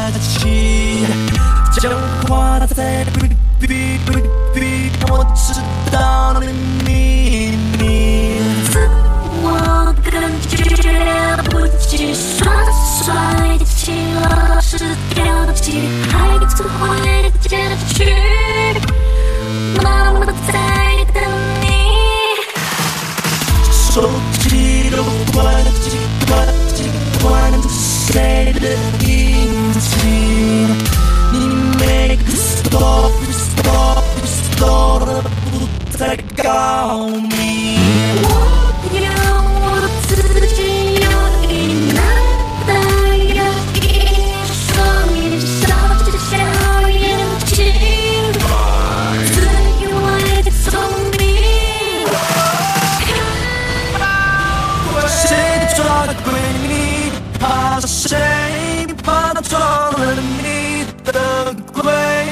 起，讲话在我知道的秘密， 自我感觉不计算，帅气了失掉的记忆，孩子会的结局，妈妈在等你。 手机都关机，关着谁的印记？你每个 stop 都不再告密。 我有我的自己，有一男的，有一双眼笑着小眼睛，自以为的聪明。 谁抓了鬼？你怕谁？你怕他撞了你的鬼？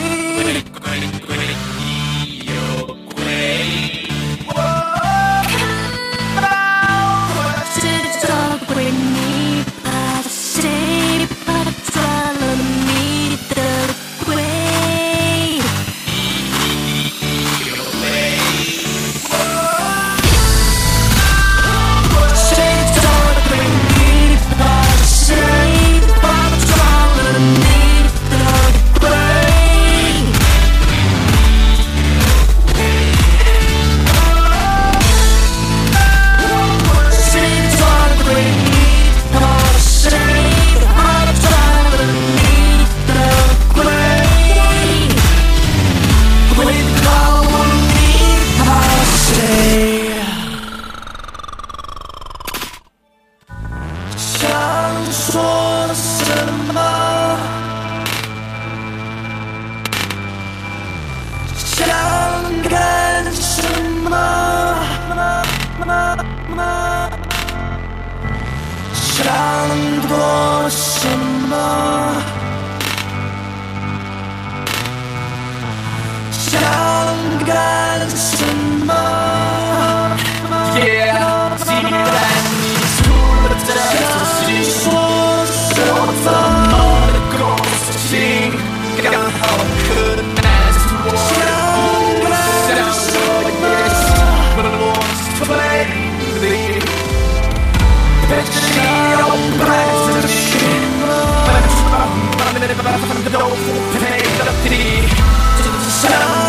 想说什么？想干什么？想做什么？想干什么？既然你出了这场戏，我怎么能够死心？刚好可能是我的想说的也是我推理，但是你要摆自己，把都不配的地，只想。